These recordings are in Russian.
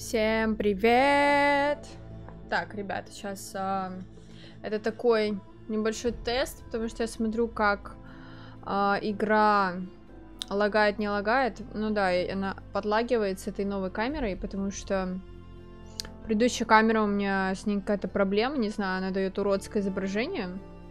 Всем привет! Так, ребята, сейчас это такой небольшой тест, потому что я смотрю, как игра лагает, не лагает. Ну да, она подлагивает с этой новой камерой, потому что предыдущая камера у меня с ней какая-то проблема, не знаю, она дает уродское изображение.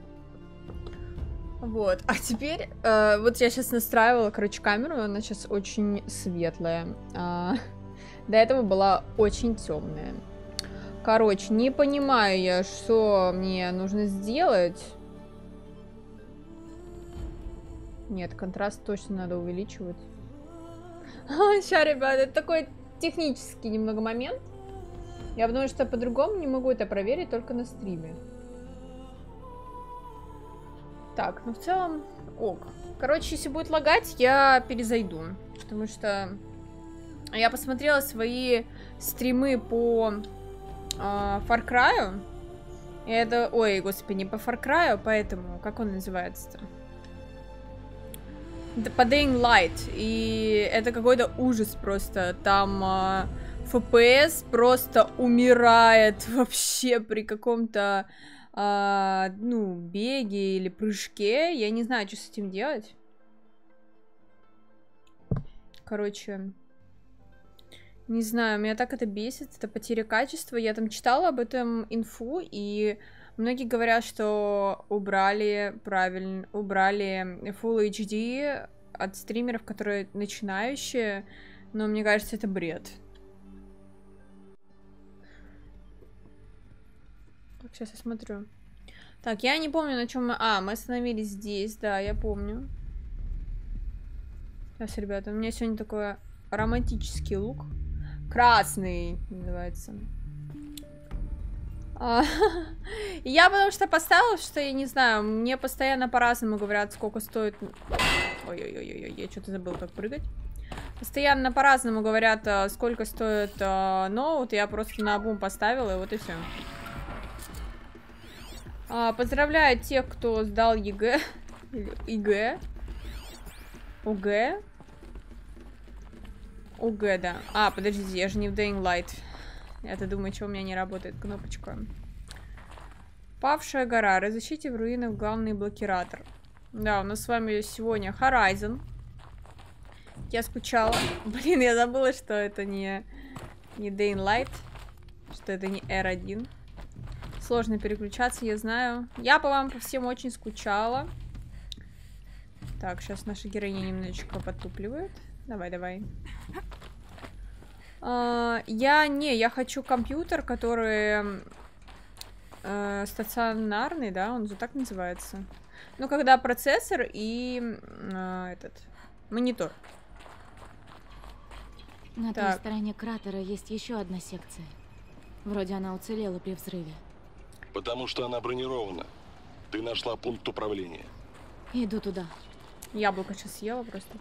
Вот, а теперь, вот я сейчас настраивала, короче, камеру, она сейчас очень светлая. До этого была очень темная. Короче, не понимаю я, что мне нужно сделать. Нет, контраст точно надо увеличивать. Сейчас, ребята, это такой технический немного момент. Я потому что по-другому не могу это проверить, только на стриме. Так, ну в целом ок. Короче, если будет лагать, я перезайду. Потому что я посмотрела свои стримы по Far Cry. И это... Ой, господи, не по Far Cry, поэтому... Как он называется-то? По Dying Light. И это какой-то ужас просто. Там FPS просто умирает вообще при каком-то... ну, беге или прыжке. Я не знаю, что с этим делать. Короче... Не знаю, меня так это бесит, это потеря качества. Я там читала об этом инфу, и многие говорят, что убрали Full HD от стримеров, которые начинающие, но мне кажется, это бред. Так, сейчас я смотрю. Так, я не помню, на чем мы... мы остановились здесь, да, я помню. Сейчас, ребята, у меня сегодня такой романтический лук. Красный называется. Я потому что поставила, что я не знаю, мне постоянно по-разному говорят, сколько стоит... Ой-ой-ой, я что-то забыла, как прыгать. Постоянно по-разному говорят, сколько стоит ноут. Я просто наобум поставила, и вот и все. Поздравляю тех, кто сдал ЕГЭ. ЕГЭ. ОГЭ. ОГЭ, да. Подождите, я же не в Dying Light. Я-то думаю, что у меня не работает кнопочка. Павшая гора. Разыщите в руинах главный блокиратор. Да, у нас с вами сегодня Horizon. Я скучала. Блин, я забыла, что это не Dying Light. Что это не R1. Сложно переключаться, я знаю. Я по вам по всем очень скучала. Так, сейчас наша героиня немножечко потупливает. Давай. Я хочу компьютер, который стационарный, да, он же так называется. Ну, когда процессор и монитор. На той стороне кратера есть еще одна секция. Вроде она уцелела при взрыве. Потому что она бронирована. Ты нашла пункт управления. Иду туда. Яблоко сейчас съела просто.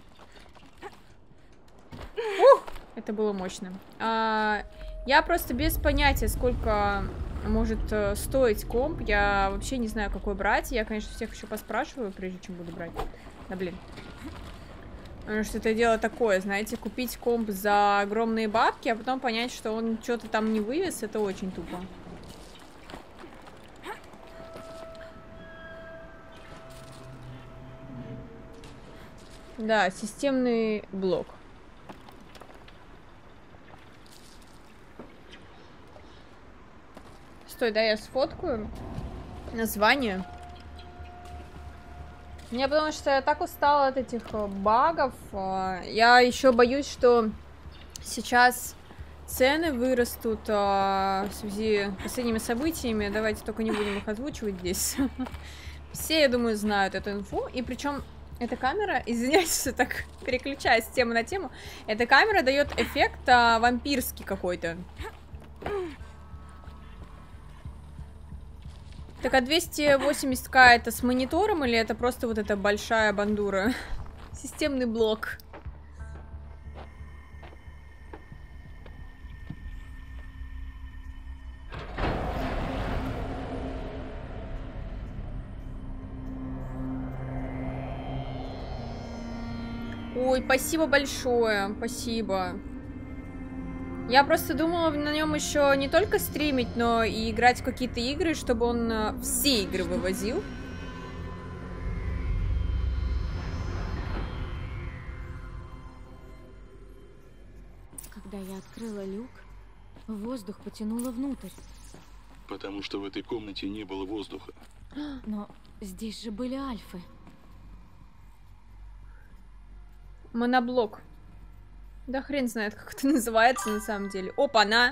Это было мощно. Я просто без понятия, сколько может стоить комп. Я вообще не знаю, какой брать. Я, конечно, всех еще поспрашиваю, прежде чем буду брать. Да блин. Потому что это дело такое, знаете, купить комп за огромные бабки, а потом понять, что он что-то там не вывез, это очень тупо. Да, системный блок. Стой, да, я сфоткаю название. Мне потому что я так устала от этих багов. Я еще боюсь, что сейчас цены вырастут в связи с последними событиями. Давайте только не будем их озвучивать здесь. Все, я думаю, знают эту инфу. И причем эта камера, извиняюсь, что так переключаюсь с темы на тему. Эта камера дает эффект вампирский какой-то. Так, 280к это с монитором или это просто вот эта большая бандура? Системный блок. Ой, спасибо большое, спасибо. Я просто думала на нем еще не только стримить, но и играть в какие-то игры, чтобы он все игры вывозил. Когда я открыла люк, воздух потянуло внутрь. Потому что в этой комнате не было воздуха. Но здесь же были альфы. Моноблок. Да хрен знает, как это называется на самом деле. Опа-на!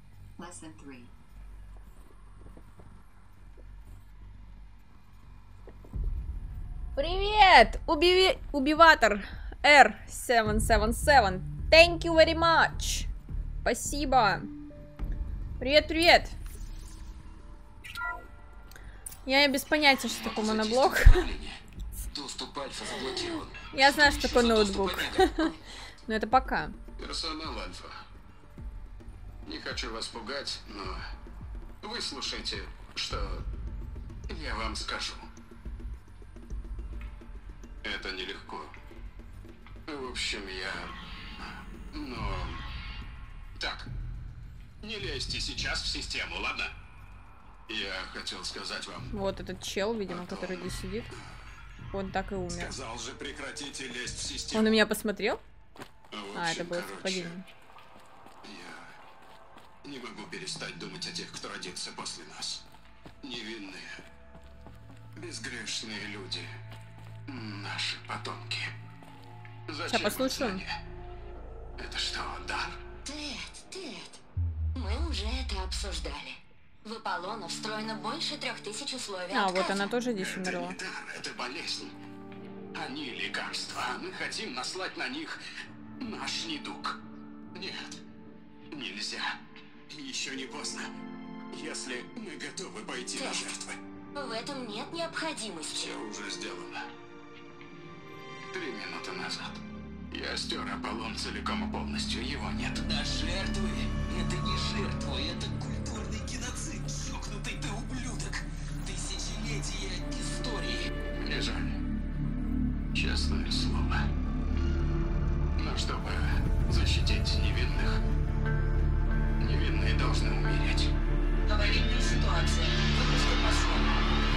Привет! Убиватор R777. Thank you very much. Спасибо. Привет, привет. Я без понятия, что такое моноблок. Я знаю, что такое ноутбук. Но это пока. Персонал Альфа. Не хочу вас пугать, но выслушайте, что я вам скажу. Это нелегко. В общем, Так. Не лезьте сейчас в систему, ладно? Я хотел сказать вам... Вот этот чел, видимо, который здесь сидит. Он так и умер. Сказал же, прекратите лезть в систему. Он на меня посмотрел? А, это было совпадение. Я не могу перестать думать о тех, кто родится после нас. Невинные, безгрешные люди. Наши потомки. Сейчас послушаем. Это что, дар? Тед, мы уже это обсуждали. В Аполлона встроено больше 3000 условий А, отказа. вот она тоже здесь умерла. Это не дар, это болезнь. Они лекарства, а мы хотим наслать на них наш недуг. Нет, нельзя. Еще не поздно. Если мы готовы пойти на жертвы. В этом нет необходимости. Все уже сделано. 3 минуты назад. Я стер Аполлон целиком и полностью, его нет. На жертвы? Это не жертва, это культурный геноцид. Чокнутый ты ублюдок. Тысячелетия истории. Не жаль. Честное слово. Но чтобы защитить невинных, невинные должны умереть. Аварийная ситуация. Выпуск атмосферы.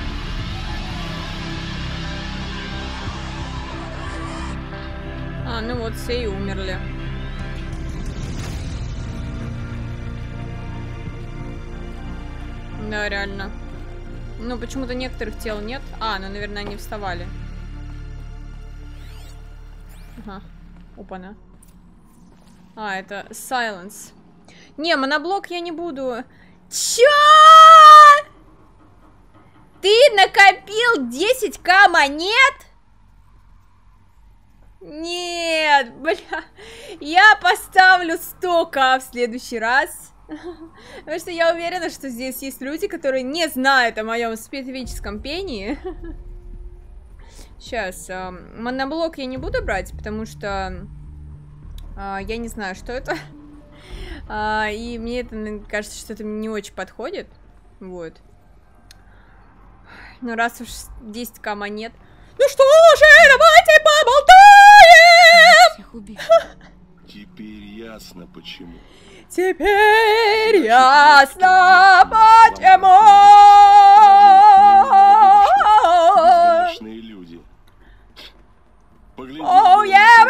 А, ну вот, все и умерли. Да, реально. Ну, почему-то некоторых тел нет. А, ну, наверное, они вставали. Ага. Опа-на. А, это Silence. Не, моноблок я не буду. Чё? Ты накопил 10к монет? Нет, бля. Я поставлю 100к в следующий раз. Потому что я уверена, что здесь есть люди, которые не знают о моем специфическом пении. Сейчас. Моноблок я не буду брать, потому что я не знаю, что это. И мне это кажется, что это не очень подходит. Вот. Но раз уж 10к монет. Ну что же, давайте поболтаем! Всех убили. Теперь ясно почему. Теперь ясно почему. Безгрешные люди. Погляди, Oh, yeah,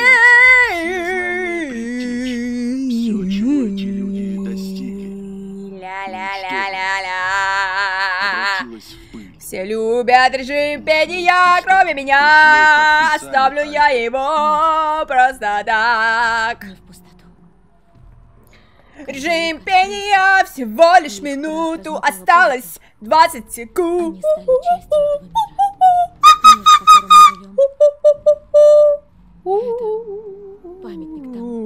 baby! Все, чего эти люди достигли. Ля-ля-ля-ля-ля. Обратилось в пыль. Все любят режим пения, кроме меня. Оставлю я его просто так. Не в пустоту. Режим пения всего лишь минуту. Осталось 20 секунд. Они стали частью этого мира. Мир, в котором мы живем. Это памятник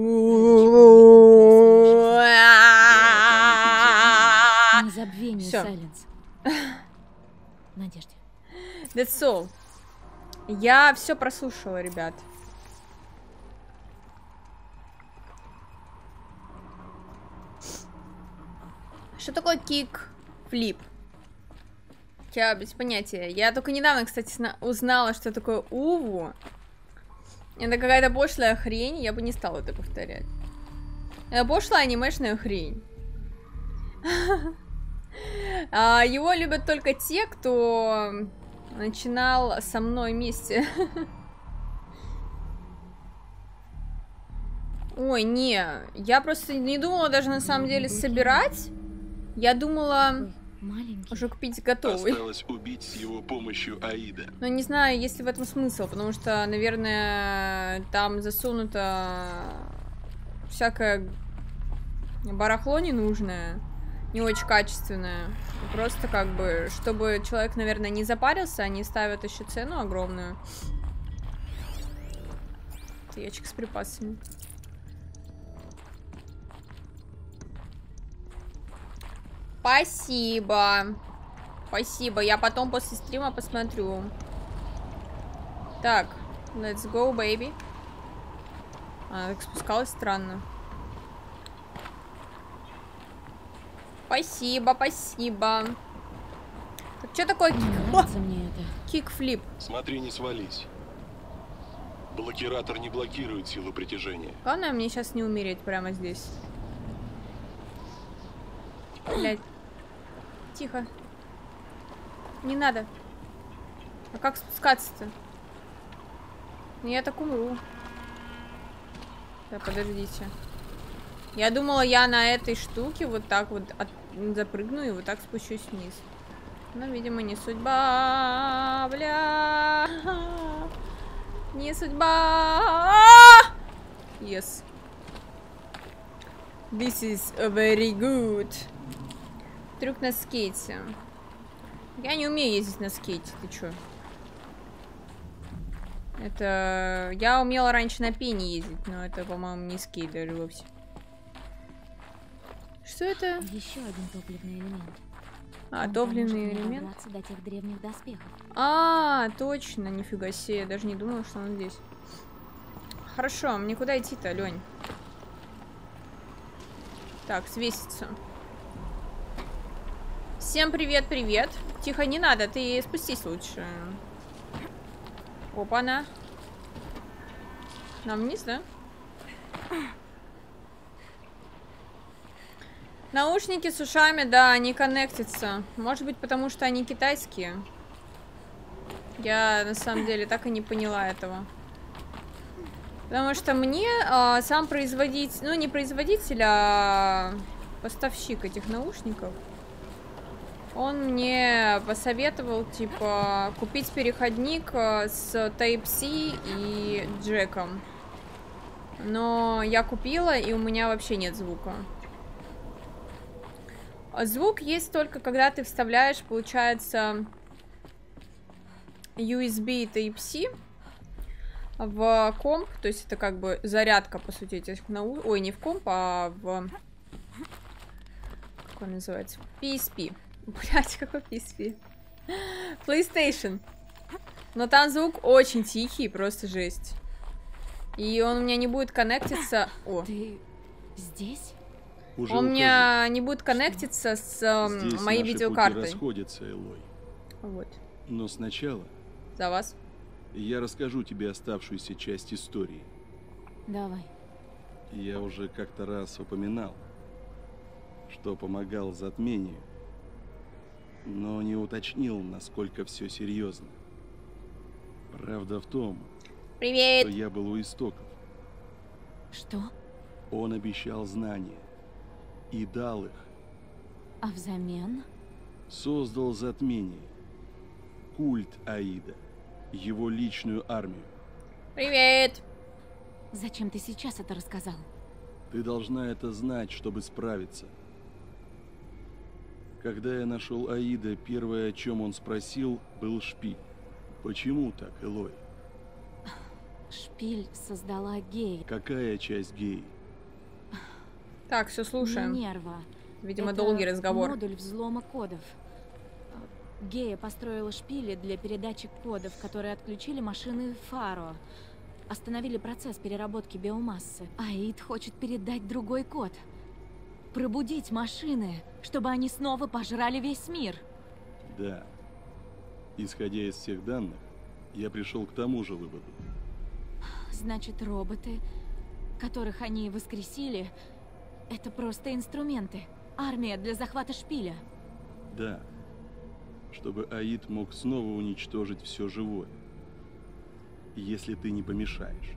тому. Незабвение, Всё. Сайленс. Надежде. That's all. Я все прослушала, ребят. Что такое кик-флип? Я без понятия. Я только недавно, кстати, узнала, что такое уву. Это какая-то пошлая хрень, я бы не стала это повторять. Пошлая анимешная хрень. Его любят только те, кто начинал со мной вместе. Ой, не, я просто не думала даже на самом деле собирать. Я думала Маленький. уже купить готовый. Осталось убить с его помощью Аида. Но не знаю, есть ли в этом смысл, потому что, наверное, там засунуто всякое барахло ненужное, не очень качественное. Просто как бы, чтобы человек, наверное, не запарился, они ставят еще цену огромную. Это ящик с припасами. Спасибо. Спасибо. Я потом после стрима посмотрю. Так, let's go, baby. Она так спускалась странно. Спасибо, спасибо. Так, что такое Нравится мне это. кикфлип? Смотри, не свались. Блокиратор не блокирует силу притяжения. Главное мне сейчас не умереть прямо здесь. Блядь. Тихо. Не надо. А как спускаться-то? Я так умру. Да, подождите. Я думала, я на этой штуке вот так вот запрыгну и вот так спущусь вниз. Но, видимо, не судьба. Бля. Не судьба. Yes. This is very good. Трюк на скейте. Я не умею ездить на скейте, ты чё? Это... Я умела раньше на пене ездить, но это, по-моему, не скейт даже вовсе. Что это? Еще один топливный элемент. Он Топливный поможет мне элемент? добраться до тех древних доспехов. Точно, нифига себе. Я даже не думала, что он здесь. Хорошо, мне куда идти-то, Лёнь? Так, свеситься. Всем привет-привет. Тихо, не надо, ты спустись лучше. Опа-на. Нам вниз, да? Наушники с ушами, да, они коннектятся. Может быть, потому что они китайские. Я, на самом деле, так и не поняла этого. Потому что мне сам производитель... Ну, не производитель, а поставщик этих наушников. Он мне посоветовал, типа, купить переходник с Type-C и джеком. Но я купила, и у меня вообще нет звука. Звук есть только когда ты вставляешь, получается, USB Type-C в комп. То есть это как бы зарядка, по сути, этих наушников. Ой, не в комп, а в... Как он называется? PSP. Блять, какой PSP? PlayStation. Но там звук очень тихий, просто жесть. И он у меня не будет коннектиться... О. Ты здесь? Уже Он у ухожу. меня не будет коннектиться с Здесь моей наши видеокартой. пути расходятся, Элой. Вот. Но сначала За вас. я расскажу тебе оставшуюся часть истории. Давай. Я уже как-то раз упоминал, что помогал затмению, но не уточнил, насколько все серьезно. Правда в том, Привет! что я был у истоков. Что? Он обещал знания и дал их. А взамен? Создал затмение. Культ Аида. Его личную армию. Привет! Зачем ты сейчас это рассказал? Ты должна это знать, чтобы справиться. Когда я нашел Аида, первое, о чем он спросил, был шпиль. Почему так, Элой? Шпиль создала Гея. Какая часть гей? Так, все слушаем. Минерва. Видимо, Это долгий разговор. Модуль взлома кодов. Гея построила шпили для передачи кодов, которые отключили машины Фаро. Остановили процесс переработки биомассы. Аид хочет передать другой код. Пробудить машины, чтобы они снова пожрали весь мир. Да. Исходя из всех данных, я пришел к тому же выводу. Значит, роботы, которых они воскресили, Это просто инструменты. Армия для захвата шпиля. Да. Чтобы Аид мог снова уничтожить все живое. Если ты не помешаешь.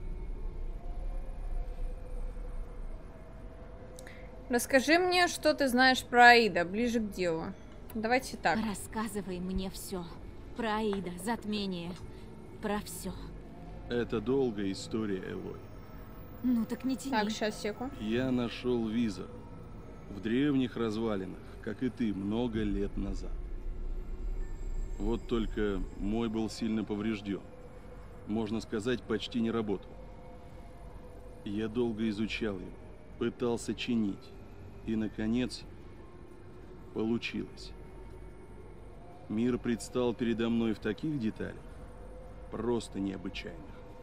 Расскажи мне, что ты знаешь про Аида, ближе к делу. Давайте так. Рассказывай мне все. Про Аида, затмение. Про все. Это долгая история, Элой. Ну так не тяни. Так, сейчас, секу. Я нашел визор в древних развалинах, как и ты, много лет назад. Вот только мой был сильно поврежден. Можно сказать, почти не работал. Я долго изучал его, пытался чинить. И, наконец, получилось. Мир предстал передо мной в таких деталях, просто необычайных.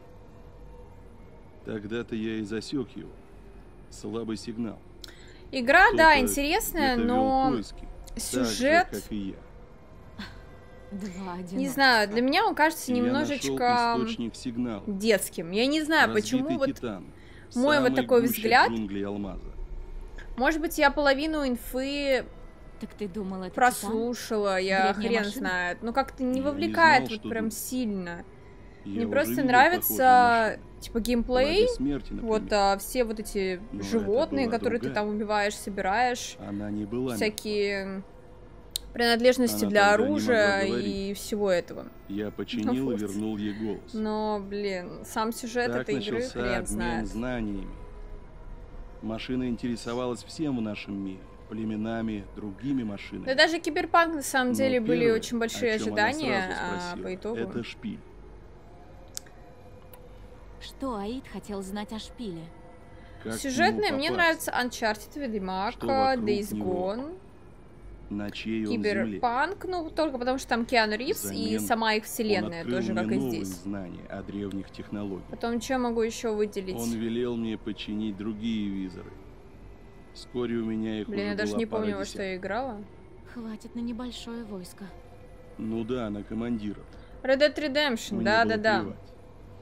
Тогда-то я и засек его. Слабый сигнал. Игра, да, Кто-то интересная, где-то но вел поиски, сюжет, так же, как и я. Два одиночества. не знаю, для меня он кажется Я немножечко нашел источник сигнала. детским. Я не знаю, почему Разбитый вот титан, мой вот самой такой гуще взгляд. джунглей алмаза. Может быть, я половину инфы Так ты думал, это прослушала, я Древняя хрен машина? знает. Ну, как-то не Я не вовлекает знал, вот что прям думать. сильно. Я Мне уже просто видел нравится, похожие типа, машины. геймплей. Флаги смерти, Вот например. все вот эти Но это животные, была которые ты другая. там убиваешь, собираешь. Она не была Всякие принадлежности Она для тогда не оружия могла и говорить. всего этого. мертвой. Я починил и Вот. вернул ей голос. Но, блин, сам сюжет Так этой игры начался хрен обмен знает. знаниями. Машина интересовалась всем в нашем мире. Племенами, другими машинами. Да даже Киберпанк на самом Но деле были первое, очень большие о чем она ожидания, сразу а спросила, по итогу... это шпиль. Что Аид хотел знать о шпиле? Как к Сюжетные нему мне попасть? нравится Uncharted, Ведьмак, Что вокруг Days него? Gone, На чьей он земле? Киберпанк, ну только потому что там Киану Ривз и Взамен сама их Он вселенная открыл тоже, мне как и новые здесь. знания о древних технологиях. Потом что могу еще выделить? Он велел мне починить другие визоры. Вскоре у меня их Блин, уже я даже была не помню, пара во что десятков. я играла. Хватит на небольшое войско. Ну да, на командиров. Red Dead Redemption, Мне да-да-да. было плевать.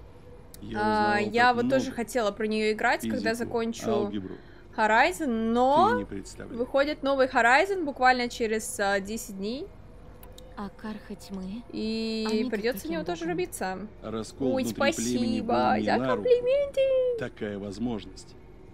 Я узнавал Я так вот много. тоже хотела про нее играть, когда Физику, закончу алгебру. Horizon, Ты но не представляешь. выходит новый Horizon буквально через 10 дней, А Карха тьмы? и Они-то придется в каким него тоже боком? рубиться. Раскол Ой, внутри племени спасибо был мне за на руку. комплименты. Такая возможность.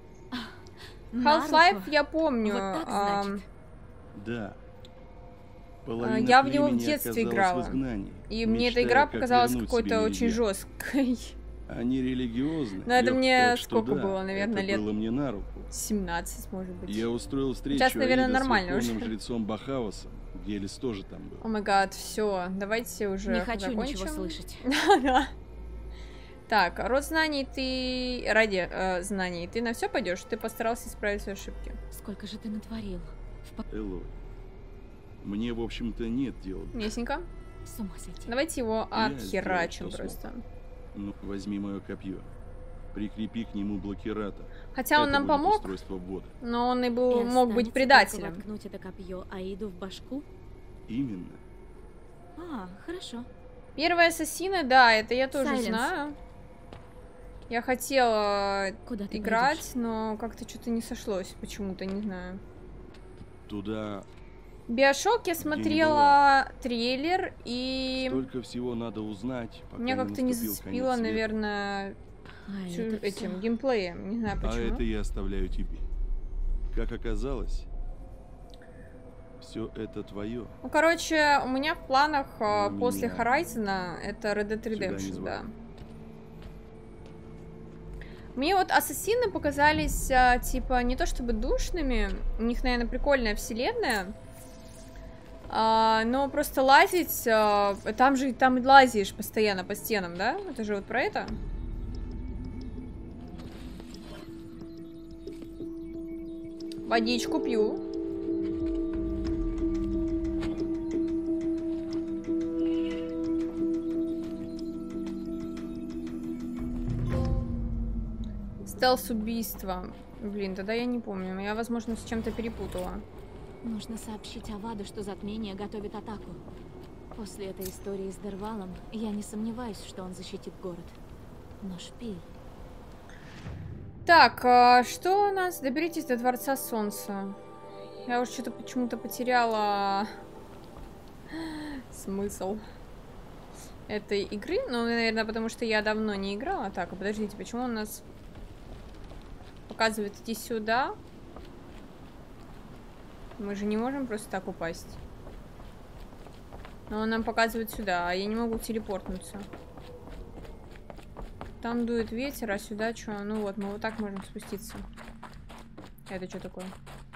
На Half-Life руку? я помню. Вот так, значит. Да. Половина Я в него в племени детстве оказалась играла. в изгнании, И мне эта мечтая, игра как показалась вернуть какой-то себе очень Лилия. жесткой. Они религиозны. Но это лёгкие, мне так что сколько да, было, наверное, это лет было мне на руку. 17, может быть. Я устроил встречу Сейчас, наверное, Аида нормально с верховным уже. жрецом Бахаусом. Гелис тоже там был. О май гад, все, давайте уже Не хочу закончим. ничего слышать. Да. Так, род знаний ты... Ради знаний ты на все пойдешь? Ты постарался исправить свои ошибки. Сколько же ты натворил? Элой. Мне, в общем-то, нет дела. Ясненько. С ума сойти. Давайте его Я отхерачим сделал, что просто. Ну, возьми мое копье. Прикрепи к нему блокиратор. Хотя он Это нам будет помог, устройство ввода. но он и И был, мог быть останется предателем. только воткнуть это копье Аиду в башку? Именно. А, хорошо. Первые ассасины, да, это я тоже Silence. знаю. Я хотела Куда ты играть, но как-то что-то не сошлось почему-то, не знаю. Туда Биошок я смотрела трейлер, и столько всего надо узнать, пока меня как-то не наступил зацепило, конец света. наверное, пойдешь? это этим всё. геймплеем. Не знаю А почему. это я оставляю тебе. Как оказалось, все это твое. Ну, короче, у меня в планах Ну, после меня Horizon это Red Dead сюда не Redemption, звали. да. Мне вот ассасины показались, типа, не то чтобы душными, у них, наверное, прикольная вселенная, но просто лазить, там и лазишь постоянно по стенам, да? Это же вот про это? Водичку пью. Стелс-убийство. Блин, тогда я не помню. Я, возможно, с чем-то перепутала. Нужно сообщить Аваду, что затмение готовит атаку. После этой истории с Дервалом я не сомневаюсь, что он защитит город. Но шпиль... Так, что у нас? Доберитесь до Дворца Солнца. Я уже что-то почему-то потеряла смысл этой игры. Ну, наверное, потому что я давно не играла. Так, а подождите, почему он нас показывает идти сюда? Мы же не можем просто так упасть. Но он нам показывает сюда, а я не могу телепортнуться. Там дует ветер, а сюда что? Ну вот, мы вот так можем спуститься. Это что такое?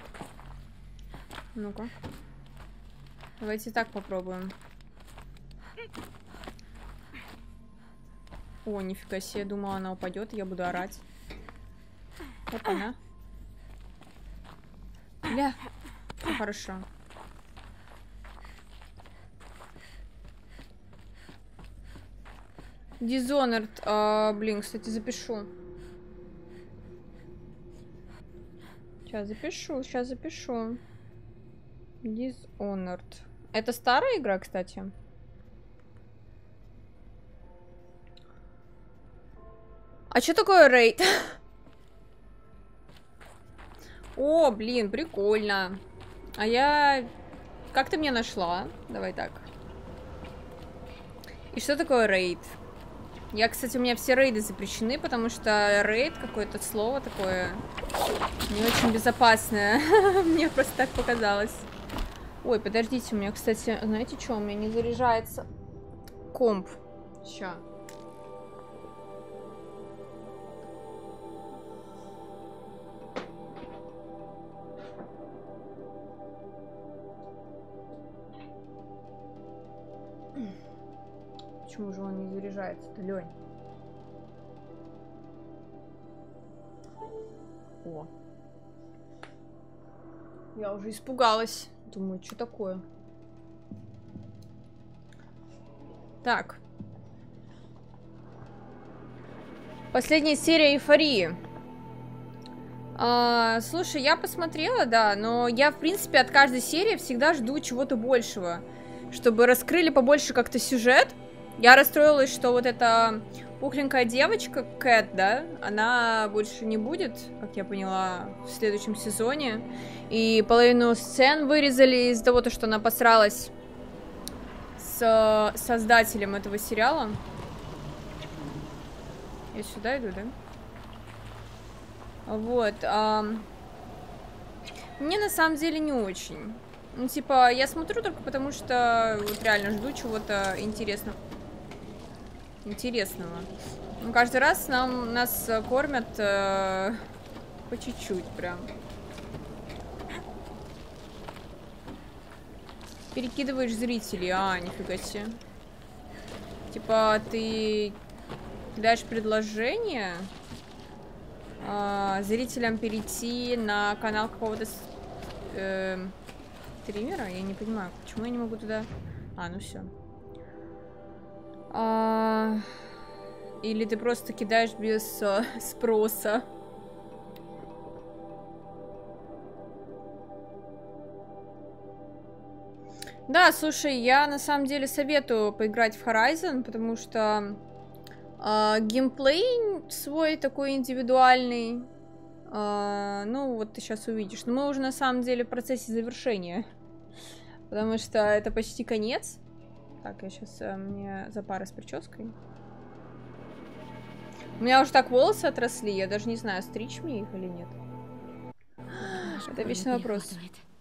Ну-ка. Давайте так попробуем. О, нифига себе, я думала, она упадет, я буду орать. Вот она. Бля. Ну, хорошо. Dishonored, блин, кстати, запишу. Сейчас запишу. Dishonored. Это старая игра, кстати? А что такое рейд? О, блин, прикольно. А я... Как ты меня нашла? Давай так. И что такое рейд? Я, кстати, у меня все рейды запрещены, потому что рейд какое-то слово такое не очень безопасное. Мне просто так показалось. Ой, подождите, у меня, кстати, знаете что? У меня не заряжается комп. Ща. Почему же он не заряжается-то, Лёнь? О. Я уже испугалась. Думаю, что такое? Так. Последняя серия «Эйфории». Слушай, я посмотрела, да, но я, в принципе, от каждой серии всегда жду чего-то большего. Чтобы раскрыли побольше как-то сюжет. Я расстроилась, что вот эта пухленькая девочка, Кэт, да, она больше не будет, как я поняла, в следующем сезоне. И половину сцен вырезали из-за того, что она посралась с создателем этого сериала. Я сюда иду, да? Вот. Мне на самом деле не очень. Ну, типа, я смотрю только потому, что вот реально жду чего-то интересного. Ну, каждый раз нас кормят по чуть-чуть прям. Перекидываешь зрителей. Нифига себе. Типа, ты кидаешь предложение зрителям перейти на канал какого-то стримера? Я не понимаю, почему я не могу туда... ну все. Или ты просто кидаешь без спроса. Да, слушай, я на самом деле советую поиграть в Horizon, потому что геймплей свой такой индивидуальный. Ну, вот ты сейчас увидишь. Но мы уже на самом деле в процессе завершения. Потому что это почти конец. Так, я сейчас... мне запара с прической. У меня уже так волосы отросли, я даже не знаю, стричь мне их или нет. Это вечный вопрос.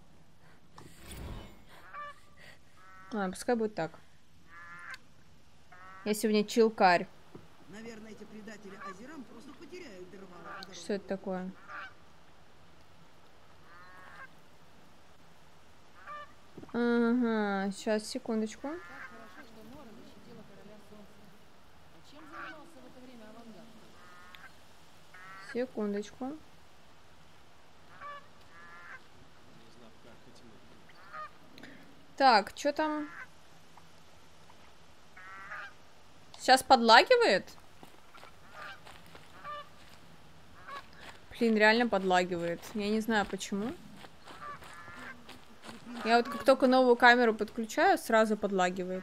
Пускай будет так. Я сегодня чилкарь. Наверное, эти предатели Азерам просто потеряют дрова. Что это такое? Ага, сейчас, секундочку. Секундочку. Так, что там? Сейчас подлагивает? Блин, реально подлагивает. Я не знаю почему. Я вот как только новую камеру подключаю, сразу подлагивает.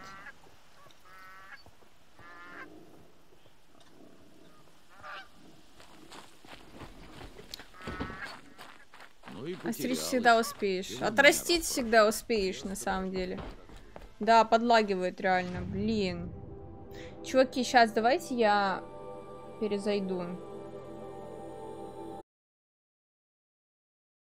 Остричь всегда успеешь. Отрастить всегда успеешь, на самом деле. Да, подлагивает реально, блин. Чуваки, сейчас давайте я перезайду.